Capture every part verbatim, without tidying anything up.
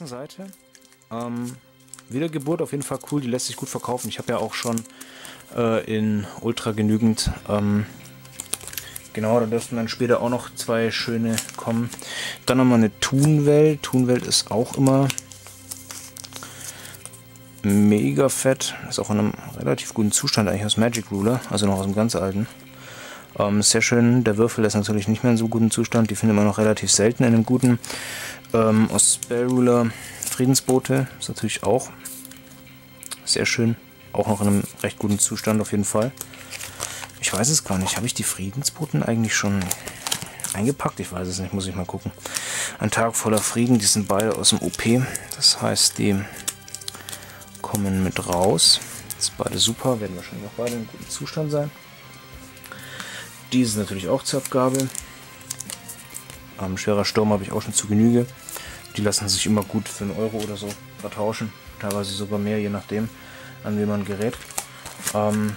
Seite. Ähm, Wiedergeburt auf jeden Fall cool, die lässt sich gut verkaufen. Ich habe ja auch schon äh, in Ultra genügend. Ähm, genau, da dürften dann später auch noch zwei schöne kommen. Dann nochmal eine Toonwelt. Toonwelt ist auch immer mega fett. Ist auch in einem relativ guten Zustand eigentlich aus Magic Ruler, also noch aus dem ganz alten. Ähm, sehr schön. Der Würfel ist natürlich nicht mehr in so gutem Zustand. Die findet man noch relativ selten in einem guten. Ähm, aus Spell Ruler Friedensbote ist natürlich auch sehr schön. Auch noch in einem recht guten Zustand auf jeden Fall. Ich weiß es gar nicht. Habe ich die Friedensboten eigentlich schon eingepackt? Ich weiß es nicht. Muss ich mal gucken. Ein Tag voller Frieden. Die sind beide aus dem O P. Das heißt, die kommen mit raus. Das sind beide super. Werden wahrscheinlich auch beide in gutem Zustand sein. Die ist natürlich auch zur Abgabe. Ähm, schwerer Sturm habe ich auch schon zu Genüge. Die lassen sich immer gut für einen Euro oder so vertauschen. Teilweise sogar mehr, je nachdem, an wen man gerät. Ähm,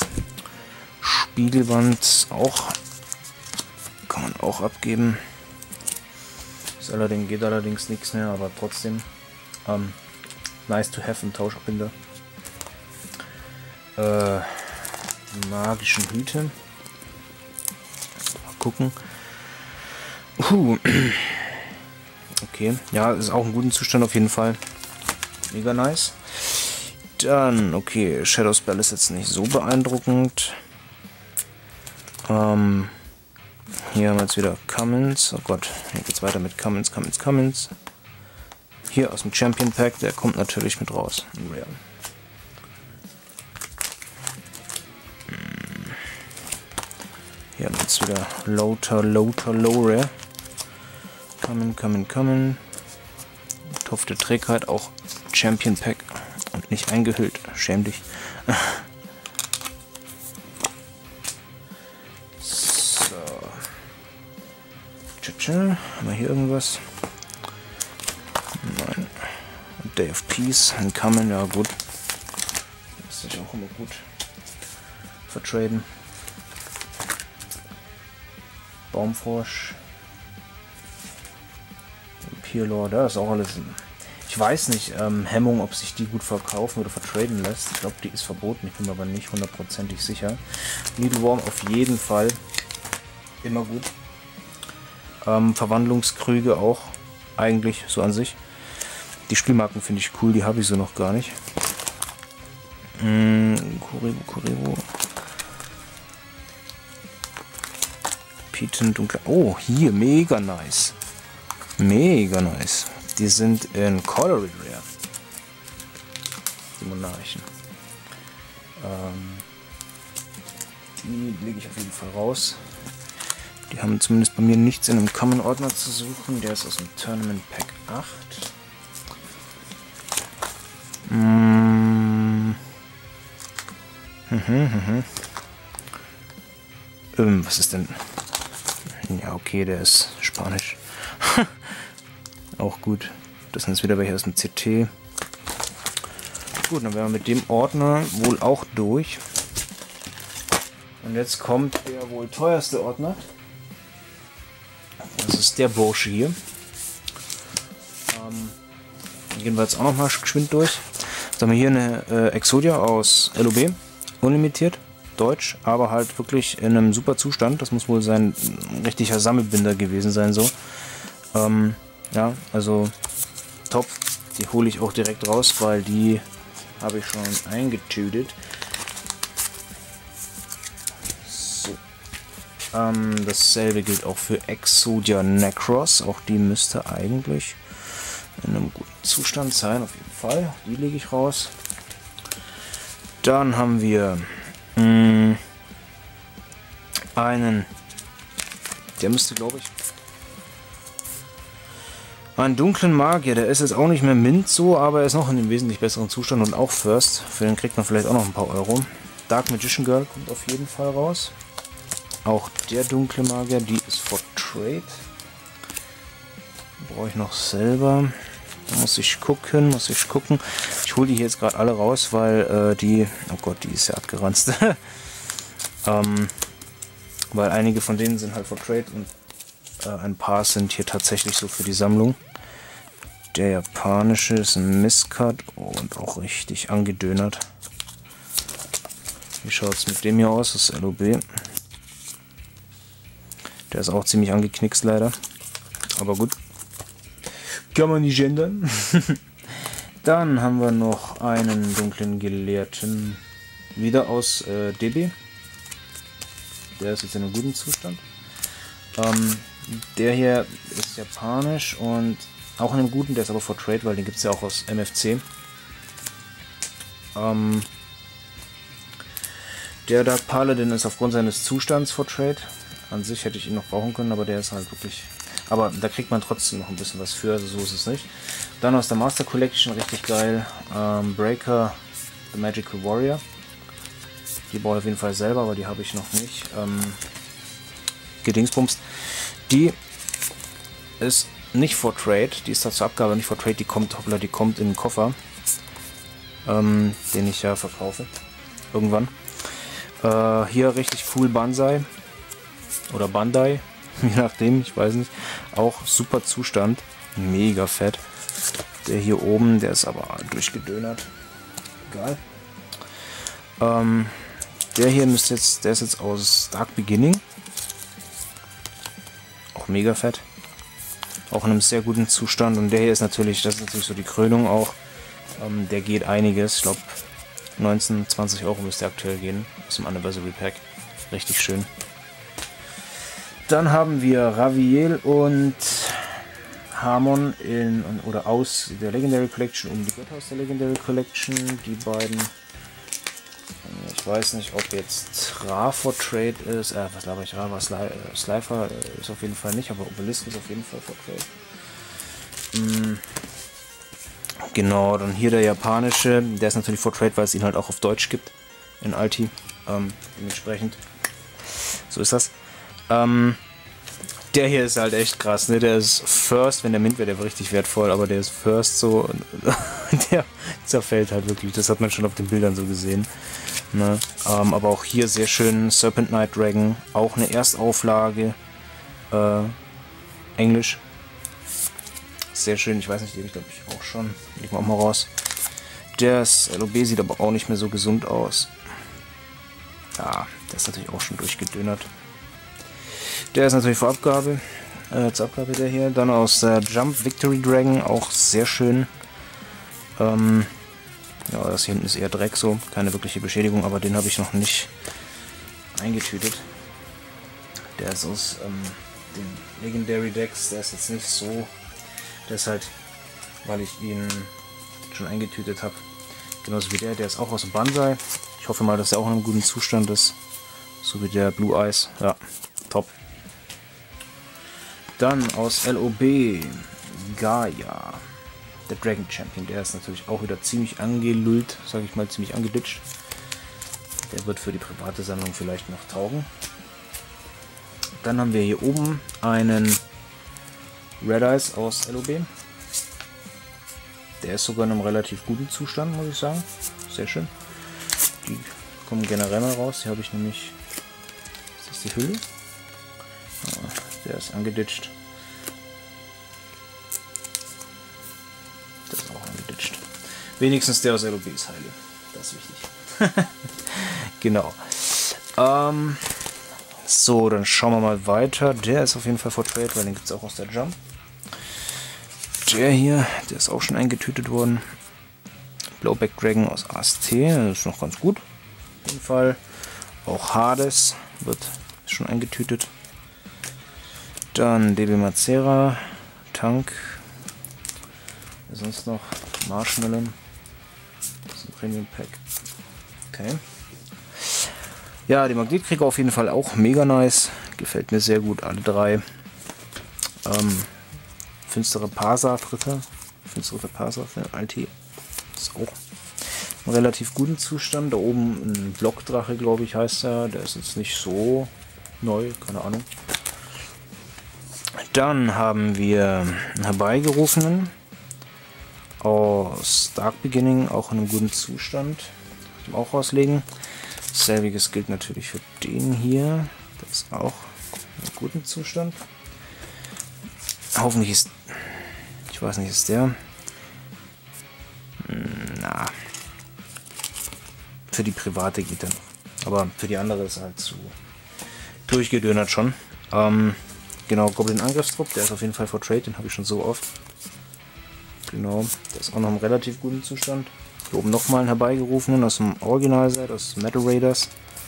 Spiegelwand auch. Kann man auch abgeben. Ist allerdings, geht allerdings nichts mehr, aber trotzdem. Ähm, nice to have im Tauschabbinder. Äh, magischen Hüte. Gucken. Uh. Okay, ja, ist auch in gutem Zustand auf jeden Fall. Mega nice. Dann, okay, Shadow Spell ist jetzt nicht so beeindruckend. Ähm, hier haben wir jetzt wieder Cummins. Oh Gott, hier geht's weiter mit Cummins, Cummins, Cummins. Hier aus dem Champion Pack, der kommt natürlich mit raus. Rare. Hier haben wir jetzt wieder Lothar, Lothar, Lore. Kommen, kommen, kommen. Topf der Trägheit, auch Champion Pack und nicht eingehüllt. Schäm dich. So. Tschüss. Haben wir hier irgendwas? Nein. Day of Peace, ein Kommen, ja gut. Das ist sich auch immer gut vertraden. Baumfrosch. Pierlord, da ist auch alles. Ich weiß nicht, ähm, Hemmung, ob sich die gut verkaufen oder vertraden lässt. Ich glaube, die ist verboten. Ich bin mir aber nicht hundertprozentig sicher. Needleworm auf jeden Fall immer gut. Ähm, Verwandlungskrüge auch eigentlich so an sich. Die Spielmarken finde ich cool, die habe ich so noch gar nicht. Mm, Kuribo, Kuribo. Piten, dunkel. Oh, hier, mega nice. Mega nice. Die sind in Colored Rare. Die Monarchen. Ähm, die lege ich auf jeden Fall raus. Die haben zumindest bei mir nichts in einem Common-Ordner zu suchen. Der ist aus dem Tournament Pack acht. Mm. Mhm, mhm. Ähm, was ist denn? Ja, okay, der ist Spanisch. Auch gut. Das sind jetzt wieder welche aus dem C T. Gut, dann wären wir mit dem Ordner wohl auch durch. Und jetzt kommt der wohl teuerste Ordner. Das ist der Bursche hier. Ähm, gehen wir jetzt auch noch mal geschwind durch. Jetzt haben wir hier eine äh, Exodia aus L O B. Unlimitiert. Deutsch, aber halt wirklich in einem super Zustand. Das muss wohl sein richtiger Sammelbinder gewesen sein, so. Ähm, ja, also top. Die hole ich auch direkt raus, weil die habe ich schon eingetütet. So. Ähm, dasselbe gilt auch für Exodia Necros. Auch die müsste eigentlich in einem guten Zustand sein, auf jeden Fall. Die lege ich raus. Dann haben wir mh, einen, der müsste, glaube ich, einen dunklen Magier, der ist jetzt auch nicht mehr Mint so, aber er ist noch in einem wesentlich besseren Zustand und auch First. Für den kriegt man vielleicht auch noch ein paar Euro. Dark Magician Girl kommt auf jeden Fall raus. Auch der dunkle Magier, die ist for Trade. Brauche ich noch selber. Da muss ich gucken, muss ich gucken. Ich hole die hier jetzt gerade alle raus, weil äh, die, oh Gott, die ist ja abgeranzt. ähm, weil einige von denen sind halt for Trade und äh, ein paar sind hier tatsächlich so für die Sammlung. Der japanische ist ein Miscut und auch richtig angedönert. Wie schaut es mit dem hier aus? Das ist L O B. Der ist auch ziemlich angeknickst leider. Aber gut. Kann man nicht gendern. Dann haben wir noch einen dunklen Gelehrten. Wieder aus äh, D B. Der ist jetzt in einem guten Zustand. Ähm, der hier ist japanisch und auch in einem guten, der ist aber for Trade, weil den gibt es ja auch aus M F C. Ähm, der Dark Paladin ist aufgrund seines Zustands for Trade. An sich hätte ich ihn noch brauchen können, aber der ist halt wirklich... Aber da kriegt man trotzdem noch ein bisschen was für, also so ist es nicht. Dann aus der Master Collection, richtig geil, ähm, Breaker, The Magical Warrior. Die brauche ich auf jeden Fall selber, aber die habe ich noch nicht. Ähm, Gedingsbums. Die ist nicht for Trade, die ist da zur Abgabe nicht for Trade, die kommt, hoppla, die kommt in den Koffer, ähm, den ich ja verkaufe, irgendwann. Äh, hier richtig cool Banzai, oder Bandai, je nachdem, ich weiß nicht, auch super Zustand, mega fett. Der hier oben, der ist aber durchgedönert, egal. Ähm, der hier müsste jetzt, der ist jetzt aus Dark Beginning, auch mega fett. Auch in einem sehr guten Zustand. Und der hier ist natürlich, das ist natürlich so die Krönung auch. Ähm, der geht einiges. Ich glaube, neunzehn, zwanzig Euro müsste aktuell gehen. Aus dem Anniversary Pack. Richtig schön. Dann haben wir Raviel und Harmon in, oder aus der Legendary Collection und die Götter aus der Legendary Collection. Die beiden. Ich weiß nicht, ob jetzt Ra for Trade ist. Äh, was laber ich? Ra war Sli äh, Slifer äh, ist auf jeden Fall nicht, aber Obelisk ist auf jeden Fall for Trade. Mm. Genau, dann hier der japanische. Der ist natürlich for Trade, weil es ihn halt auch auf Deutsch gibt. In Alti. Ähm, dementsprechend. So ist das. Ähm, der hier ist halt echt krass, ne? Der ist First, wenn der Mint wäre, der wäre richtig wertvoll, aber der ist First so. Der zerfällt halt wirklich. Das hat man schon auf den Bildern so gesehen. Ne? Ähm, aber auch hier sehr schön Serpent Knight Dragon, auch eine Erstauflage, äh, Englisch, sehr schön, ich weiß nicht, die habe ich glaube ich auch schon, legen wir auch mal raus. Das L O B sieht aber auch nicht mehr so gesund aus. Ja, der ist natürlich auch schon durchgedönert. Der ist natürlich vor Abgabe, äh, zur Abgabe der hier. Dann aus der Jump Victory Dragon, auch sehr schön. Ähm, Ja, das hier hinten ist eher Dreck so, keine wirkliche Beschädigung, aber den habe ich noch nicht eingetütet. Der ist aus ähm, den Legendary Decks, der ist jetzt nicht so, der ist halt, weil ich ihn schon eingetütet habe, genauso wie der, der ist auch aus dem Banzai. Ich hoffe mal, dass er auch in einem guten Zustand ist, so wie der Blue Eyes, ja, top. Dann aus L O B, Gaia. Der Dragon Champion, der ist natürlich auch wieder ziemlich angelullt, sage ich mal, ziemlich angeditscht. Der wird für die private Sammlung vielleicht noch taugen. Dann haben wir hier oben einen Red Eyes aus L O B. Der ist sogar in einem relativ guten Zustand, muss ich sagen. Sehr schön. Die kommen generell mal raus. Hier habe ich nämlich... Ist das die Hülle? Ja, der ist angeditscht. Das ist auch angeditscht. Wenigstens der aus L O B ist heile. Das ist wichtig. Genau. Ähm, so, dann schauen wir mal weiter. Der ist auf jeden Fall for Trade, weil den gibt es auch aus der Jump. Der hier, der ist auch schon eingetütet worden. Blowback Dragon aus A S T, das ist noch ganz gut. Auf jeden Fall. Auch Hades wird schon eingetütet. Dann D B Macera, Tank. Sonst noch Marshmallow. Das ist ein Premium Pack. Okay. Ja, die Magnetkrieger auf jeden Fall auch mega nice. Gefällt mir sehr gut, alle drei. Ähm, Finstere Parsa, dritter. Finstere Parsa für Alti. Ist auch im relativ guten Zustand. Da oben ein Blockdrache, glaube ich, heißt er. Der ist jetzt nicht so neu, keine Ahnung. Dann haben wir einen herbeigerufenen aus Dark Beginning, auch in einem guten Zustand. Kann ich auch rauslegen. Selbiges gilt natürlich für den hier. Der ist auch in einem guten Zustand. Hoffentlich ist... Ich Ich weiß nicht, ist der? Na. Für die private geht er noch. Aber für die andere ist er halt zu durchgedönert schon. Ähm, genau, Goblin Angriffstrupp, der ist auf jeden Fall for Trade, den habe ich schon so oft. Genau, der ist auch noch im relativ guten Zustand. Hier oben nochmal einen herbeigerufenen aus dem Original-Set, aus Metal Raiders.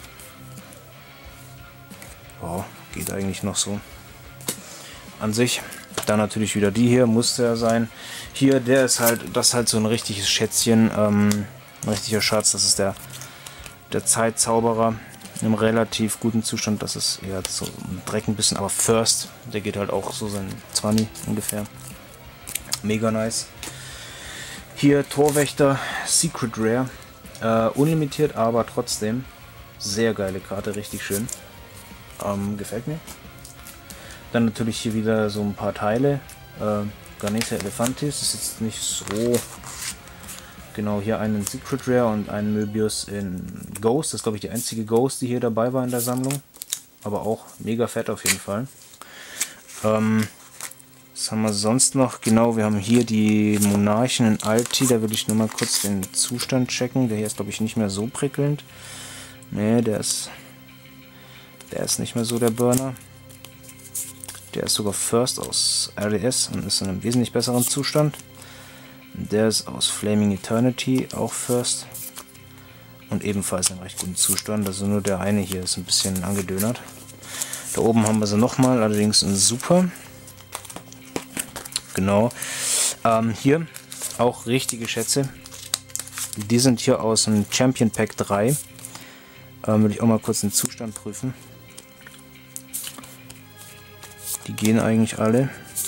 Oh, geht eigentlich noch so. An sich. Dann natürlich wieder die hier, musste er sein. Hier, der ist halt, das ist halt so ein richtiges Schätzchen, ähm, ein richtiger Schatz. Das ist der, der Zeitzauberer in einem relativ guten Zustand. Das ist ja so ein Dreck ein bisschen, aber First, der geht halt auch so sein zwanzig ungefähr. Mega nice. Hier Torwächter, Secret Rare, äh, unlimitiert, aber trotzdem sehr geile Karte, richtig schön. Ähm, gefällt mir. Dann natürlich hier wieder so ein paar Teile. Äh, Garnesa Elefantis ist jetzt nicht so. Genau, hier einen Secret Rare und einen Möbius in Ghost. Das ist, glaube ich, die einzige Ghost, die hier dabei war in der Sammlung. Aber auch mega fett auf jeden Fall. Ähm, was haben wir sonst noch? Genau, wir haben hier die Monarchen in Alti. Da würde ich nur mal kurz den Zustand checken. Der hier ist, glaube ich, nicht mehr so prickelnd. Ne, der ist. Der ist nicht mehr so der Burner. Der ist sogar First aus R D S und ist in einem wesentlich besseren Zustand. Der ist aus Flaming Eternity, auch First. Und ebenfalls in einem recht guten Zustand. Also nur der eine hier ist ein bisschen angedönert. Da oben haben wir sie nochmal, allerdings in Super. Genau. Ähm, hier auch richtige Schätze. Die sind hier aus dem Champion Pack drei. Ähm, will ich auch mal kurz den Zustand prüfen. Die gehen eigentlich alle.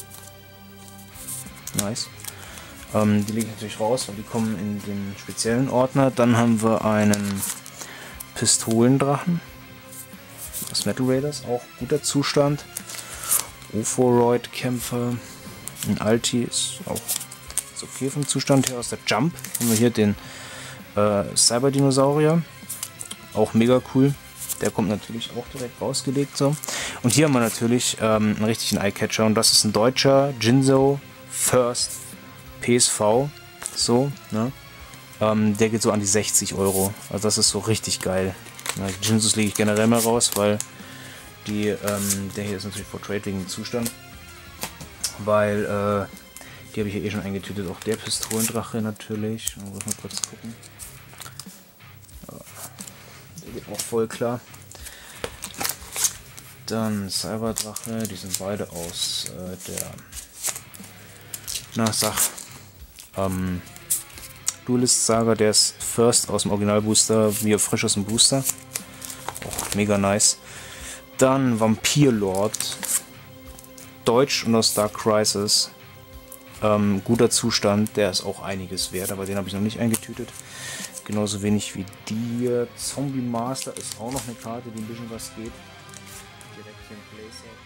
Nice. Ähm, die lege ich natürlich raus, weil die kommen in den speziellen Ordner. Dann haben wir einen Pistolendrachen aus Metal Raiders, auch guter Zustand. Ophoroid-Kämpfer. Ein Alti ist auch ist okay vom Zustand her. Aus der Jump haben wir hier den äh, Cyberdinosaurier. Auch mega cool. Der kommt natürlich auch direkt rausgelegt so. Und hier haben wir natürlich ähm, einen richtigen Eyecatcher und das ist ein deutscher Jinzo First P S V. So, ne? Ähm, der geht so an die sechzig Euro. Also das ist so richtig geil. Na, die Jinzos lege ich generell mal raus, weil die, ähm, der hier ist natürlich for Trade wegen dem Zustand. Weil äh, die habe ich ja eh schon eingetütet. Auch der Pistolendrache natürlich. Muss mal kurz gucken. Der geht auch voll klar. Dann Cyberdrache, die sind beide aus äh, der na sag ähm, Duelist Saga, der ist First aus dem Original Booster, wie frisch aus dem Booster. Auch mega nice. Dann Vampir Lord, Deutsch und aus Dark Crisis. Ähm, guter Zustand, der ist auch einiges wert, aber den habe ich noch nicht eingetütet. Genauso wenig wie die. Zombie Master ist auch noch eine Karte, die ein bisschen was geht. Direkt hier im Playset.